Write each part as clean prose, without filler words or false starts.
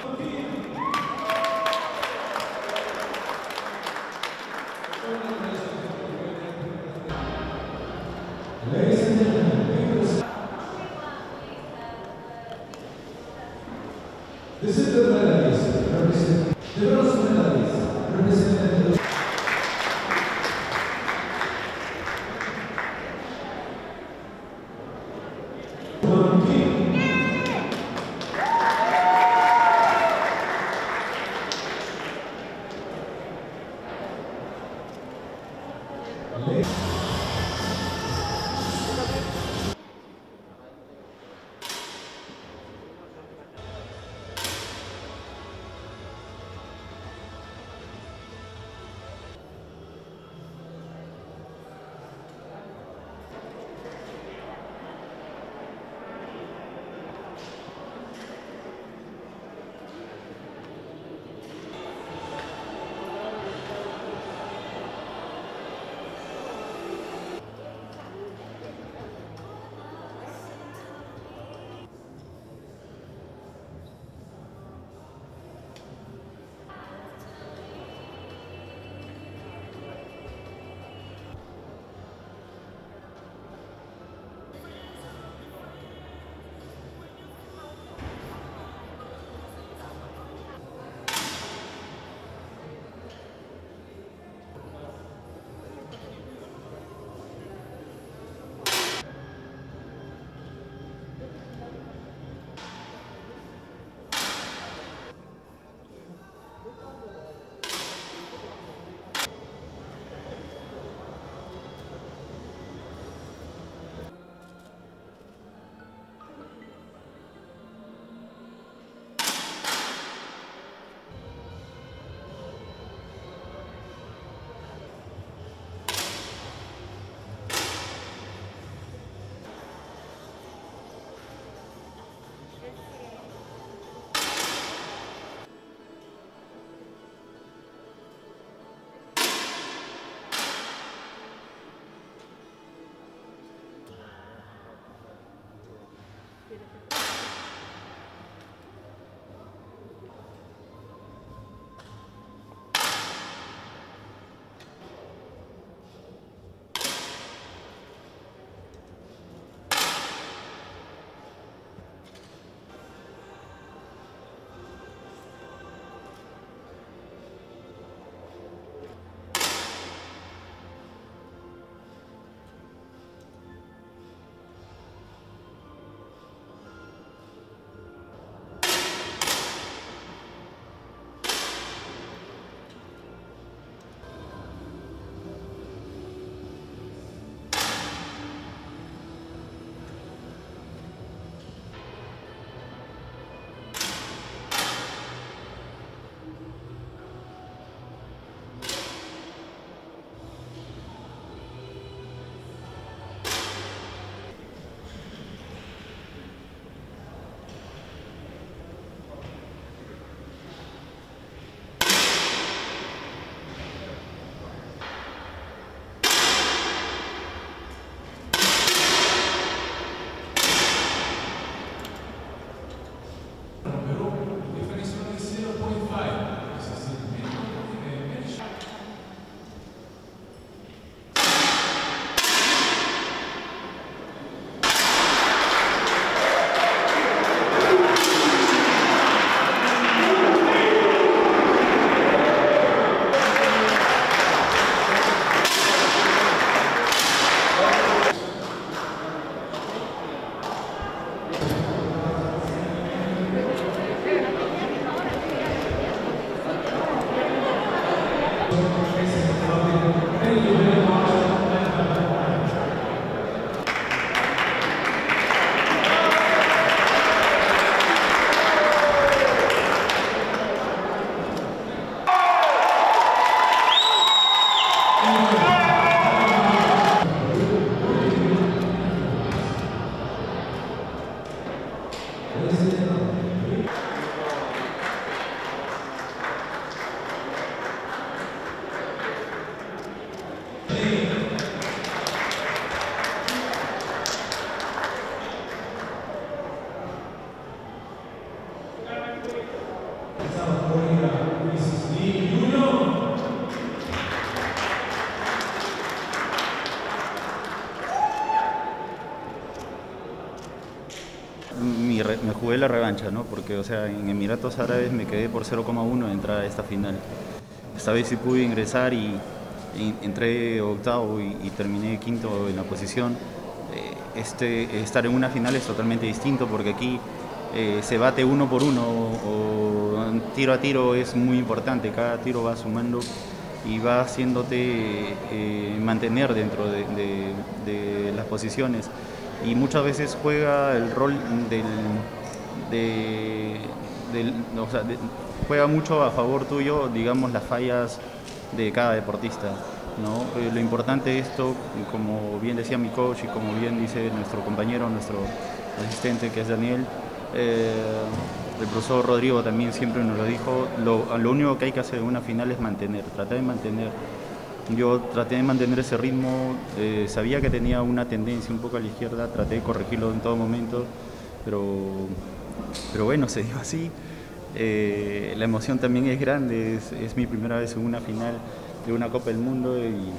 Ladies and gentlemen, this is the medalist representing the bronze medalist representing the Me jugué la revancha, ¿no? Porque, o sea, en Emiratos Árabes me quedé por 0,1 de entrar a esta final. Esta vez sí pude ingresar y entré octavo y terminé quinto en la posición. Estar en una final es totalmente distinto porque aquí se bate uno por uno o tiro a tiro es muy importante. Cada tiro va sumando y va haciéndote mantener dentro de las posiciones. Y muchas veces juega el rol o sea, juega mucho a favor tuyo, digamos, las fallas de cada deportista, ¿no? Lo importante de esto, como bien decía mi coach y como bien dice nuestro compañero, nuestro asistente que es Daniel, el profesor Rodrigo también siempre nos lo dijo, lo único que hay que hacer en una final es tratar de mantener. Yo traté de mantener ese ritmo, sabía que tenía una tendencia un poco a la izquierda, traté de corregirlo en todo momento, pero bueno, se dio así. La emoción también es grande, es mi primera vez en una final de una Copa del Mundo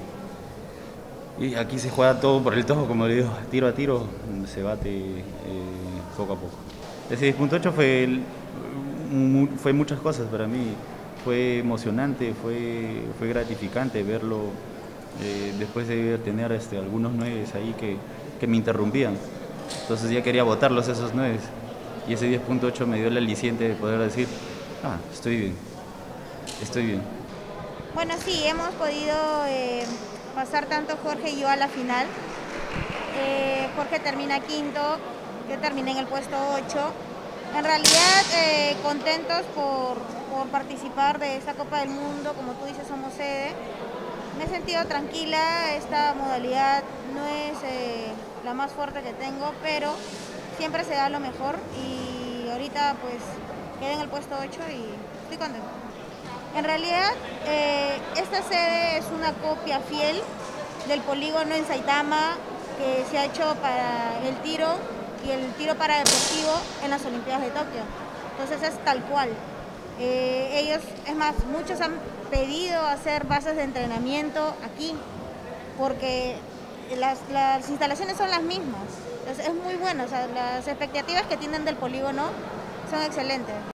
y aquí se juega todo por el todo, como le digo, tiro a tiro, se bate poco a poco. Ese 10.8 fue muchas cosas para mí. Fue emocionante, fue gratificante verlo después de tener algunos nueves ahí que me interrumpían. Entonces ya quería botarlos esos nueves. Y ese 10.8 me dio el aliciente de poder decir, estoy bien, estoy bien. Bueno, sí, hemos podido pasar tanto Jorge y yo a la final. Jorge termina quinto, yo terminé en el puesto 8. En realidad, contentos por participar de esta Copa del Mundo, como tú dices, somos sede. Me he sentido tranquila, esta modalidad no es la más fuerte que tengo, pero siempre se da lo mejor y ahorita pues quedé en el puesto 8 y estoy contenta. En realidad, esta sede es una copia fiel del polígono en Saitama que se ha hecho para el tiro y el tiro para deportivo en las Olimpiadas de Tokio. Entonces es tal cual. Ellos, es más, muchos han pedido hacer bases de entrenamiento aquí porque las instalaciones son las mismas. Entonces es muy bueno, o sea, las expectativas que tienen del polígono son excelentes.